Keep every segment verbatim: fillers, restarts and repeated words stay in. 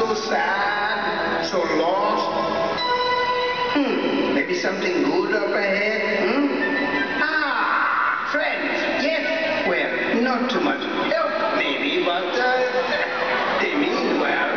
so sad, so lost. Hmm, maybe something good up ahead, hmm? Ah, friends, yes, well, not too much help, maybe, but, uh, they mean well.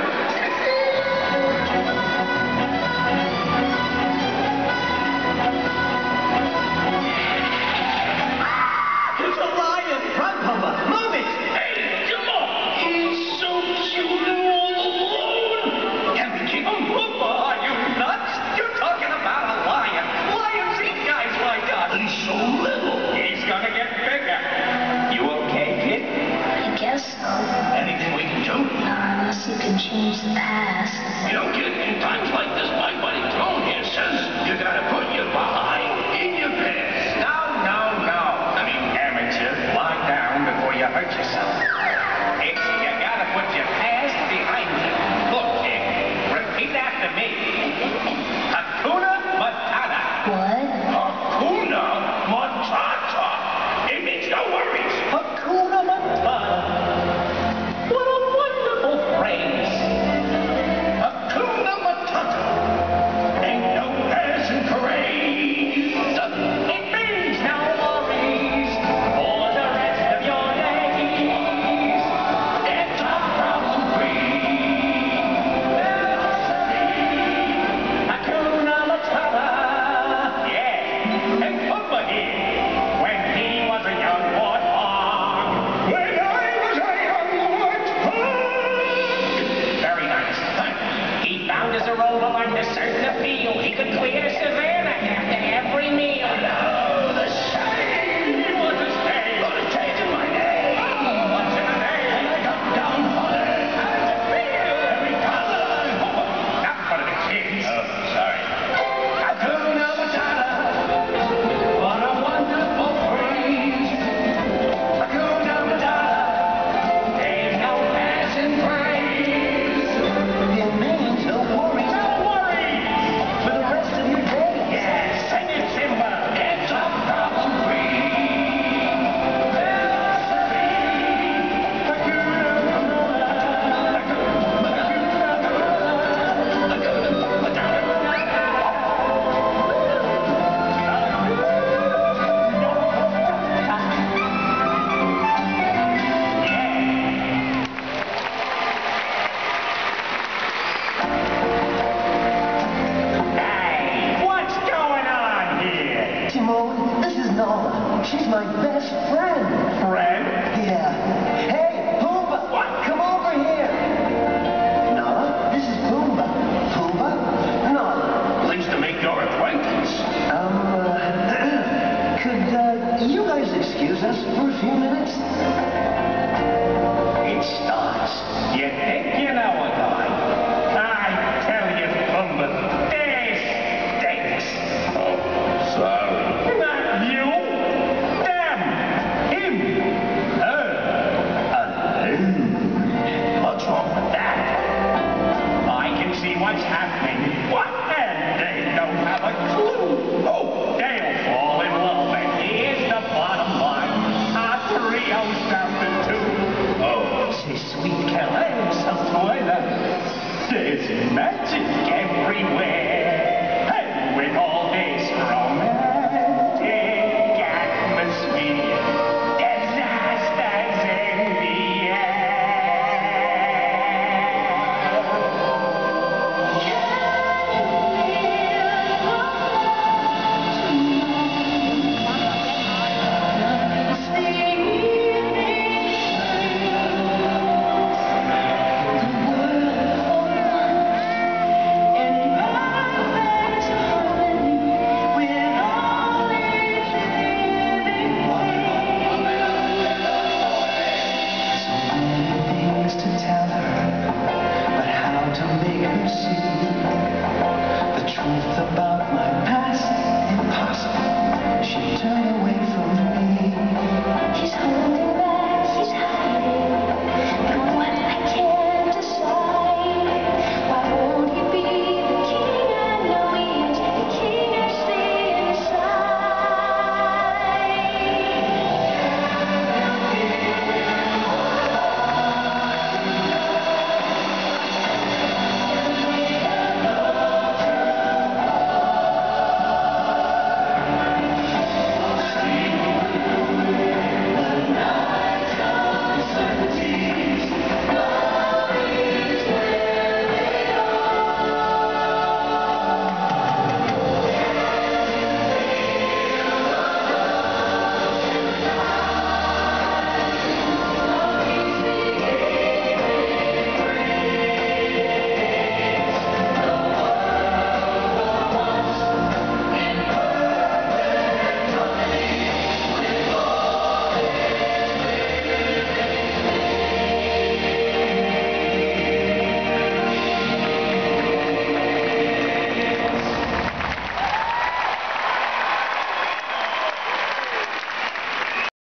It's a lion! Run, Pumbaa! Move it! Hey, come on! He's so cute and all alone! Can we keep him? Pumbaa, are you nuts? You're talking about a lion! Lions eat guys like us! He's so little. He's gonna get bigger. You okay, kid? I guess so. Anything we can do? Not unless you can change the past. You know, kid, in times like this, my buddy Tone here says you gotta put your behind in your pants. No, no, no. I mean, amateur, lie down before you hurt yourself. It's you gotta put your past behind you. Look, kid, repeat after me. Hakuna Matata. What? Hakuna Matata. It means no worries. Hakuna Matata. What a wonderful phrase. Hakuna Matata. Ain't no passing craze. It means no worries for the rest of your days. It's a problem-free philosophy. Hakuna Matata. Yeah, and Pumbaa here, when he was a young warthog. When I was a young warthog. Very nice. He found his aroma like the certain appeal. He could clear the savannah after every meal. Oh, the shame. What a shame. Gonna change my name. Oh, what's in the name? And I got down on it. How's it feel? Every color. Not for the kids. Oh, sorry. Hakuna Matata. What a wonderful phrase. Hakuna Matata. There's no passing praise. It means no worries No worries. for the rest of your day. Yes, sing it, Simba. It's a problem-free philosophy. Hakuna Matata. Hakuna Hey, what's going on here? Timon, this is Nala. She's my best friend. Friend? Yeah. Hey, Pumbaa! What? Come over here. Nala, this is Pumbaa. Pumbaa? Nala. Pleased to make your acquaintance. Um, uh, could, uh, you guys excuse us for a few minutes? It starts. You think you know a guy? I tell you, Pumbaa, this stinks. Oh, sorry. Not you. Them. Him. Her. Alone. What's wrong with that? I can see what's happening. What? And they don't have a clue. Oh, they'll fall in love. And here's the bottom line. Our trio's down to two. Oh, C'est sweet caress of twilight. There's magic everywhere.